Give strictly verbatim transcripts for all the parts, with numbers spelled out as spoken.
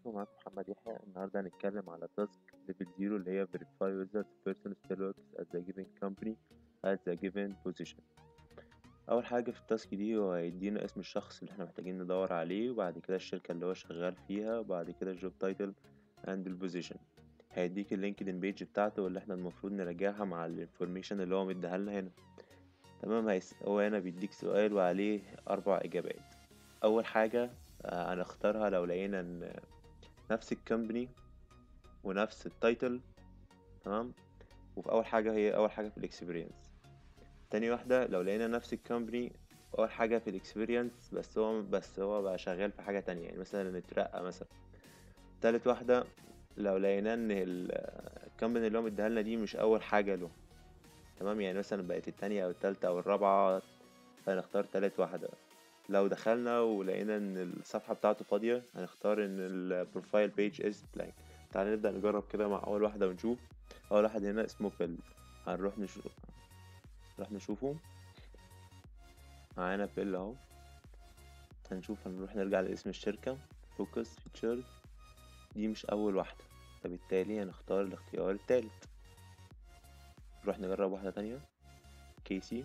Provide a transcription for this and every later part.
عليكم، معاكم محمد يحيى. النهارده هنتكلم على تاسك ليفل زيرو اللي هي verify whether the person still works at the given company at the given position. أول حاجة في التاسك دي هو هيدينا اسم الشخص اللي احنا محتاجين ندور عليه، وبعد كده الشركة اللي هو شغال فيها، وبعد كده الجوب تايتل and البوزيشن. هيديك اللينكدين بيج بتاعته واللي احنا المفروض نراجعها مع الانفورميشن اللي هو مديها لنا هنا. تمام. هيس... هو هنا بيديك سؤال وعليه أربع إجابات. أول حاجة آه، هنختارها لو لقينا إن نفس الكمباني ونفس التايتل. تمام. وفي اول حاجه هي اول حاجه في الاكسبيرينس. تاني واحده لو لقينا نفس الكومباني اول حاجه في الاكسبيرينس بس هو بس هو بقى شغال في حاجه تانية، يعني مثلا نترقى مثلا. تالت واحده لو لقينا ان الكومباني اللي هو مديها لنا دي مش اول حاجه له. تمام، يعني مثلا بقت التانية او التالتة او الرابعه، فهنختار تالت واحده. لو دخلنا ولقينا ان الصفحه بتاعته فاضيه هنختار ان البروفايل بيج از بلانك. تعالى نبدا نجرب كده مع اول واحده ونشوف. اول واحد هنا اسمه فيل. هنروح نشوف نروح نشوفه معانا فيل اهو. هنشوف هنروح نرجع لاسم الشركة فوكس فيتشرز. دي مش اول واحدة، فبالتالي هنختار الاختيار التالت. نروح نجرب واحدة تانية كيسي.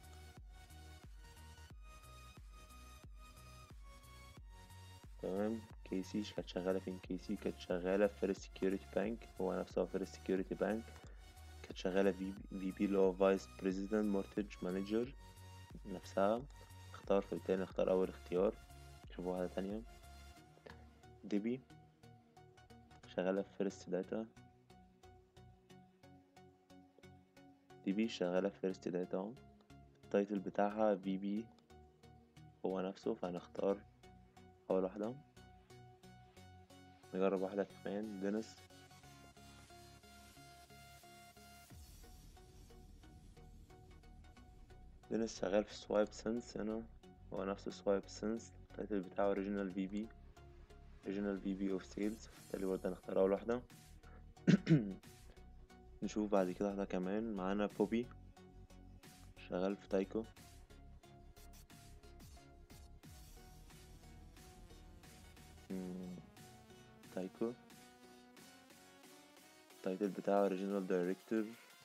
تمام. كيسي كانت شغالة فين؟ كيسي كانت شغالة في فيرست سكيورتي بانك، هو نفسه فيرست سكيورتي بانك. كانت شغالة في في بي اللي هو فايس بريزيدنت مورتج مانجر نفسها. اختار، فبالتالي نختار أول اختيار. نشوف واحدة تانية ديبي شغالة في فيرست داتا. ديبي شغالة في فيرست داتا اهو. التايتل بتاعها في بي هو نفسه، فهنختار أول واحدة. نجرب واحدة كمان دينيس. دينيس شغال في سوايب سنس هنا، هو نفسه سوايب سنس. التايتل بتاعه اوريجينال في بي اوريجينال في بي اوف سيلز، فبالتالي برضه هنختار أول واحدة. نشوف بعد كده واحدة كمان معانا بوبي شغال في تايكو. مم، تايكو التايتل بتاعه اوريجينال دايركتور،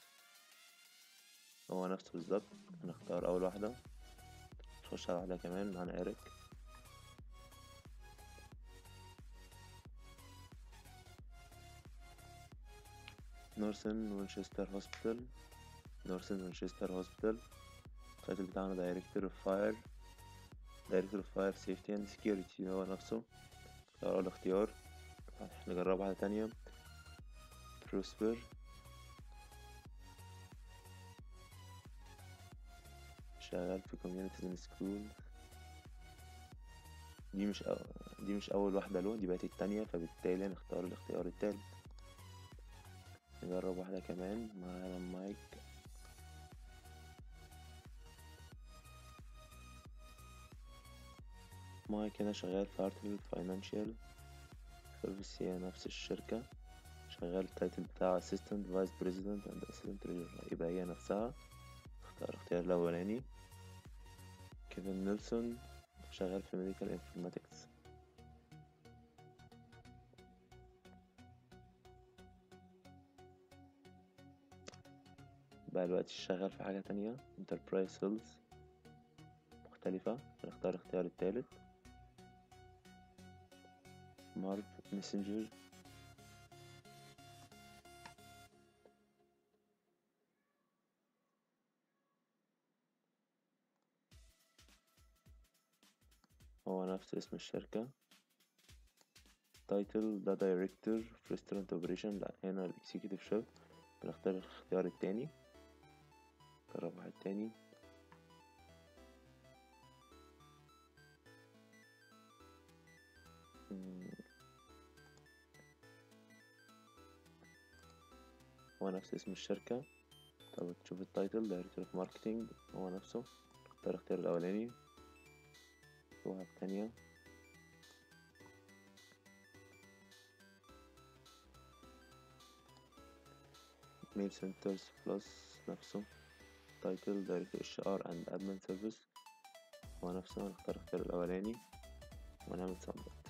هو نفسه بالظبط. هنختار أول واحدة. نخش على واحدة كمان معانا إيريك. نورسن وينشستر هوسبيتال نورسن وينشستر هوسبيتال. التايتل بتاعنا دايركتور اوف فاير دايركتور اوف فاير سيفتي اند سكيورتي، هو نفسه. اختار أول اختيار. نجرب واحدة تانية بروسبر شغال في communities and school. دي مش أو... دي مش أول واحدة له، دي بقت التانية، فبالتالي نختار الاختيار التالت. نجرب واحدة كمان معانا مايك. مايك هنا شغال في ارتل فاينانشال سيرفيس، هي نفس الشركة. شغال التايتل بتاعه assistant vice president and assistant treasurer، يبقى هي نفسها. اختار الاختيار الأولاني. كيفن نيلسون شغال في medical informatics. بقى دلوقتي شغال في حاجة تانية enterprise sales مختلفة. هنختار الاختيار التالت. مارف ميسنجر هو نفس اسم الشركة. تايتل ده دايركتور في restaurant operation، لا هنا الاكسيكتيف شيف. بنختار الاختيار التاني. نجرب واحد تاني. مم، هو نفس اسم الشركة. طب تشوف التايتل دايركتور اوف ماركتينج، هو نفسه. نختار الاختيار الأولاني. واحد تانية. ميل سنترز بلس نفسه. تايتل دايركتور اتش ار اند ادمن سيرفيس، هو نفسه. هنختار الاختيار الأولاني ونعمل سبميت.